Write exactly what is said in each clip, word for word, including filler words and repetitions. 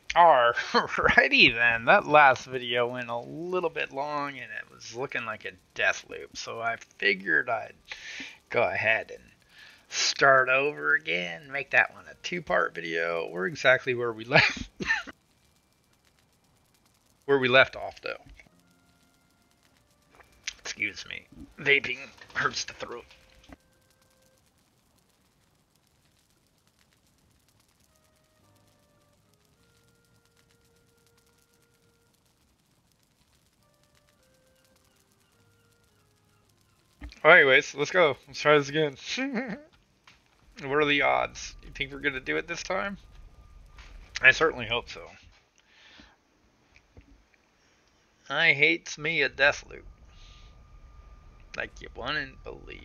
Alrighty then, that last video went a little bit long and it was looking like a death loop, so I figured I'd go ahead and start over again, make that one a two-part video. We're exactly where we left where we left off though. Excuse me. Vaping hurts the throat. Well, anyways, let's go. Let's try this again. What are the odds? You think we're gonna do it this time? I certainly hope so. I hates me a death loop. Like you wouldn't believe.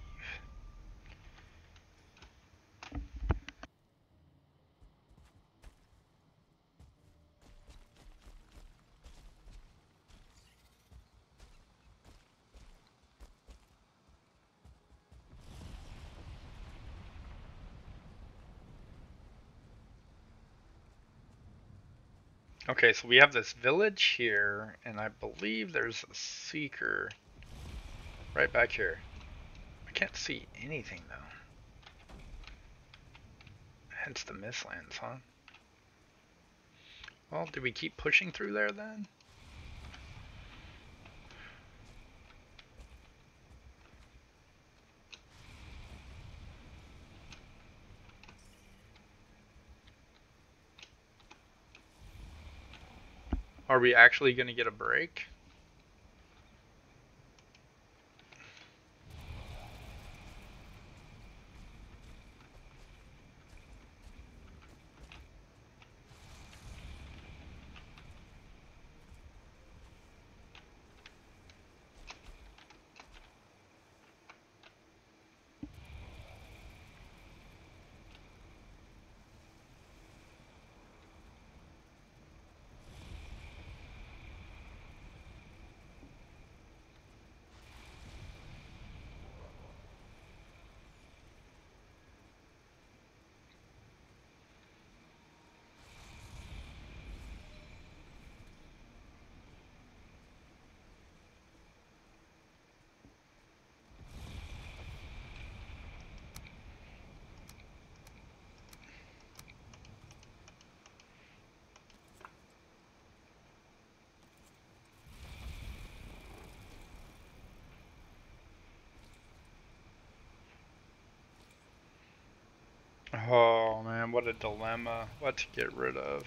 Okay, so we have this village here, and I believe there's a seeker right back here. I can't see anything though. Hence the Mistlands, huh? Well, do we keep pushing through there then? Are we actually going to get a break? Oh man, what a dilemma. What to get rid of.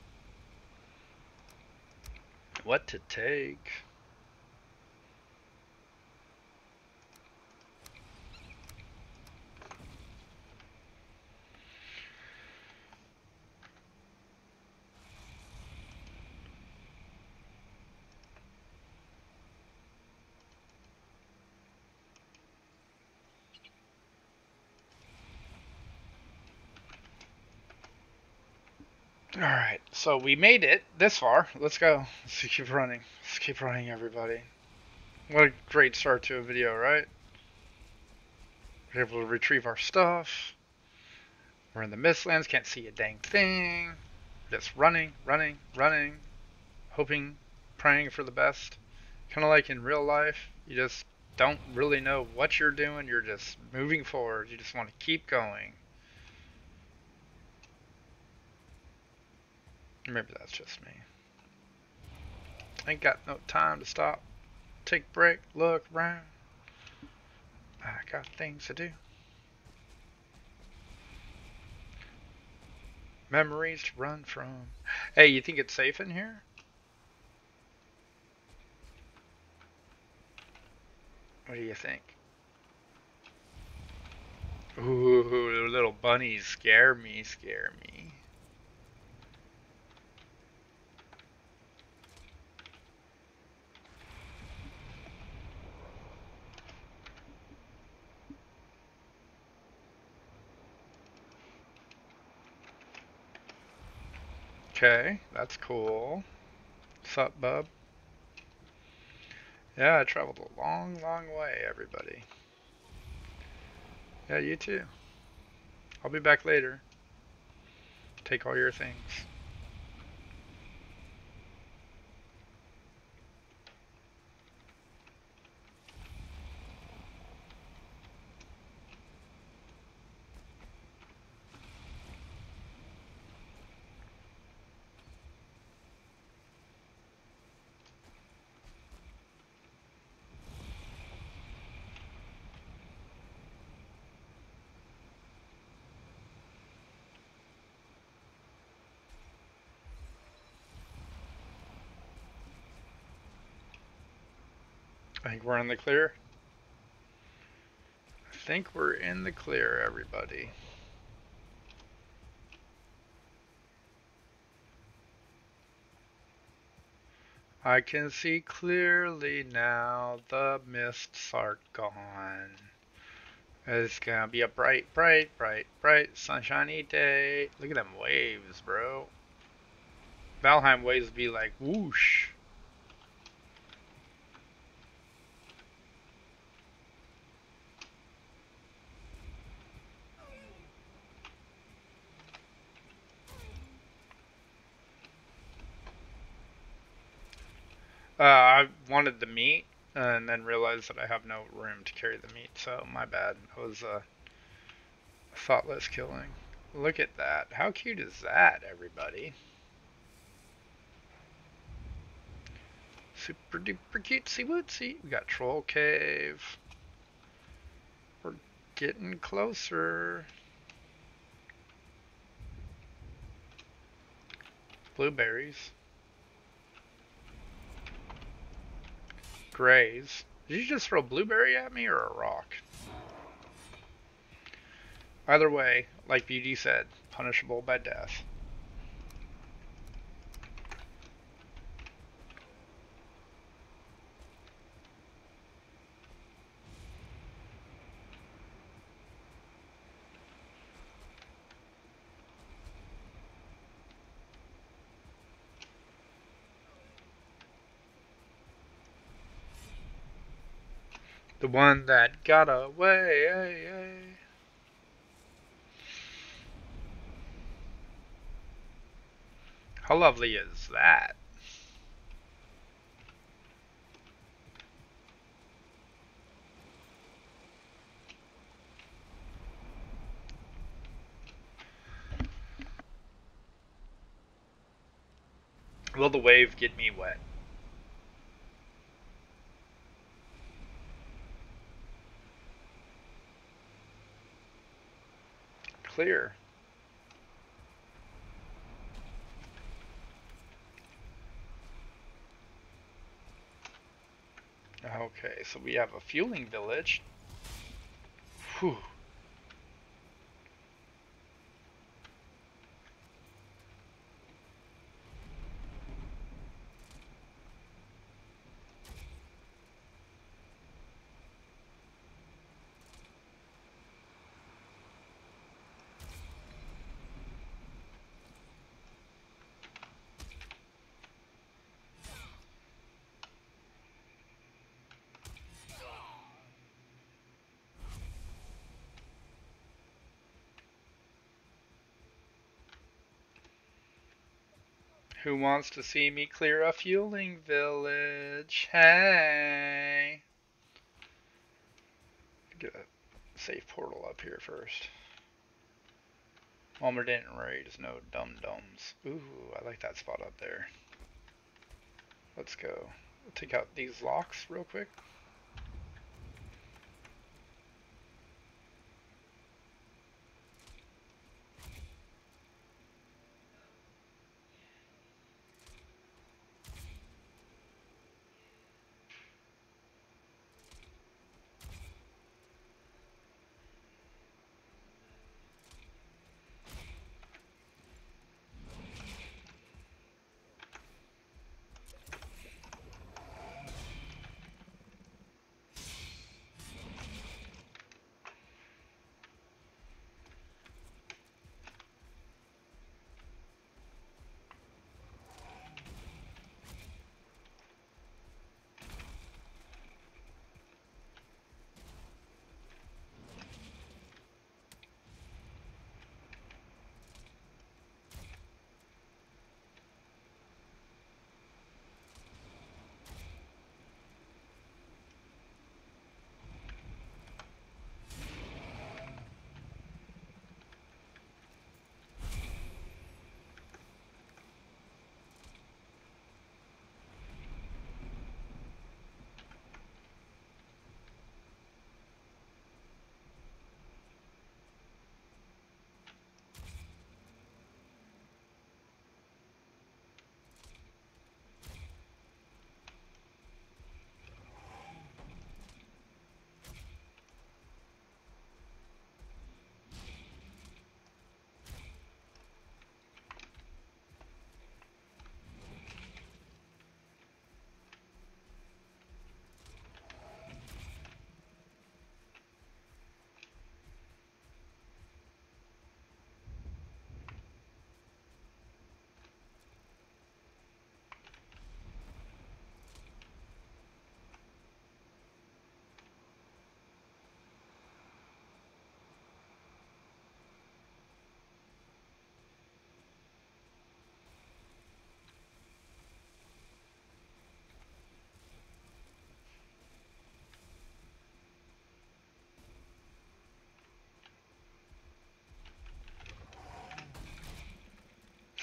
What to take. Alright, so we made it this far. Let's go. Let's keep running. Let's keep running, everybody. What a great start to a video, right? We're able to retrieve our stuff. We're in the Mistlands, can't see a dang thing. Just running, running, running. Hoping, praying for the best. Kind of like in real life, you just don't really know what you're doing. You're just moving forward. You just want to keep going. Maybe that's just me. Ain't got no time to stop, take a break, look around. I got things to do. Memories to run from. Hey, you think it's safe in here? What do you think? Ooh, little bunnies scare me, scare me. Okay, that's cool. Sup, bub? Yeah, I traveled a long, long way, everybody. Yeah, you too. I'll be back later. Take all your things. I think we're in the clear. I think we're in the clear, everybody. I can see clearly now, the mists are gone. It's gonna be a bright, bright, bright, bright, sunshiny day. Look at them waves, bro. Valheim waves be like whoosh. Uh, I wanted the meat and then realized that I have no room to carry the meat, so my bad. It was a thoughtless killing. Look at that. How cute is that, everybody? Super duper cutesy wootsy. We got Troll Cave. We're getting closer. Blueberries. Grays. Did you just throw a blueberry at me or a rock? Either way, like Beauty said, punishable by death. The one that got away. How lovely is that? Will the wave get me wet? Clear. Okay, so we have a fueling village. Whew. Who wants to see me clear a fueling village? Hey! Get a safe portal up here first. Walmart didn't raid, no dum-dums. Ooh, I like that spot up there. Let's go. We'll take out these locks real quick.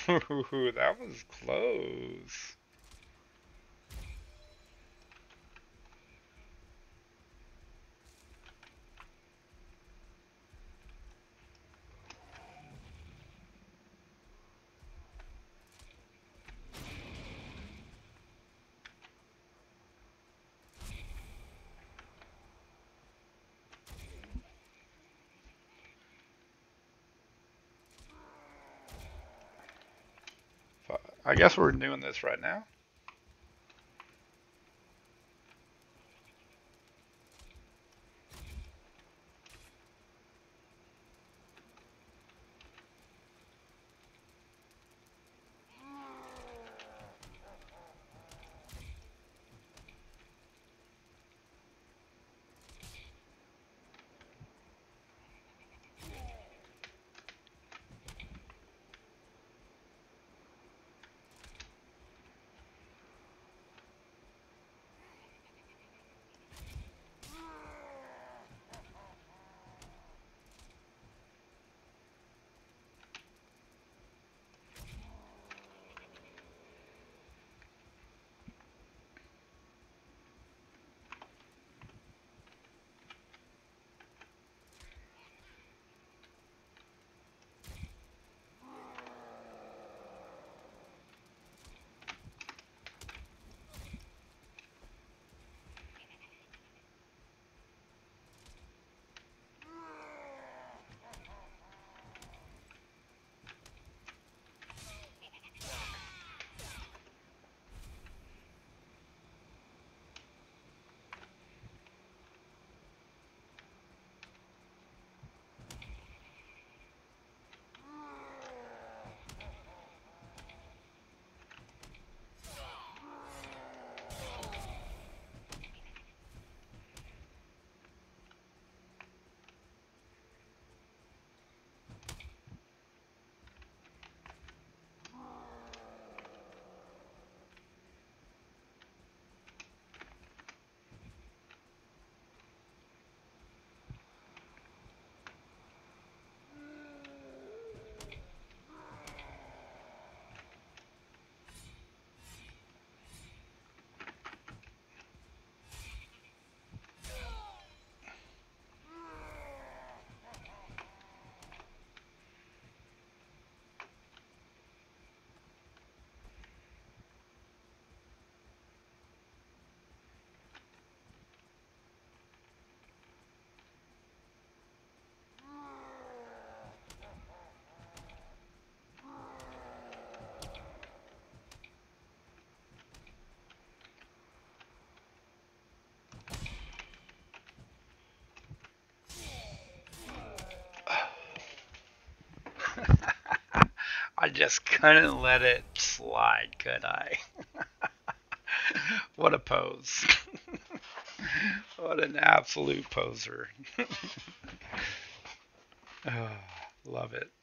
Ooh, that was close. I guess we're doing this right now. I just couldn't let it slide, could I? What a pose. What an absolute poser. Oh, love it.